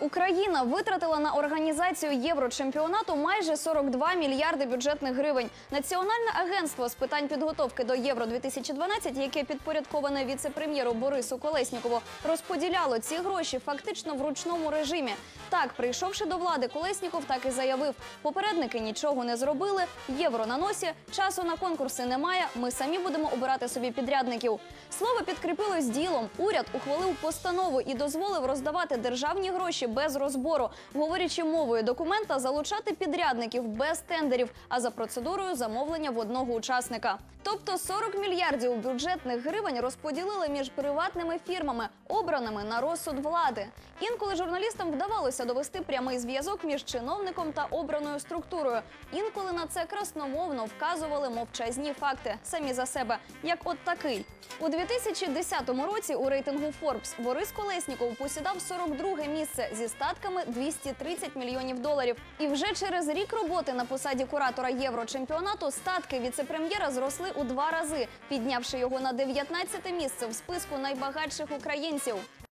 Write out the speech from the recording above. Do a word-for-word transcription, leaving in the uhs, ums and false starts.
Україна витратила на організацію Єврочемпіонату майже сорок два мільярди бюджетних гривень. Національне агентство з питань підготовки до Євро дві тисячі дванадцять, яке підпорядковане віце-прем'єру Борису Колєснікову, розподіляло ці гроші фактично в ручному режимі. Так, прийшовши до влади, Колєсніков так і заявив: попередники нічого не зробили, євро на носі, часу на конкурси немає, ми самі будемо обирати собі підрядників. Слово підкріпилось ділом. Уряд ухвалив постанову і дозволив роздавати державні гроші без розбору, говорячи мовою документа, залучати підрядників без тендерів, а за процедурою замовлення в одного учасника. Тобто сорок мільярдів бюджетних гривень розподілили між приватними фірмами, обраними на розсуд влади. Інколи журналістам вдавалося довести прямий зв'язок між чиновником та обраною структурою. Інколи на це красномовно вказували мовчазні факти самі за себе, як от такий. У дві тисячі десятому році у рейтингу Forbes Борис Колєсніков посідав сорок друге місце зі статками двісті тридцять мільйонів доларів. І вже через рік роботи на посаді куратора Єврочемпіонату статки віце-прем'єра зросли у два рази, піднявши його на дев'ятнадцяте місце в списку найбагатших українців.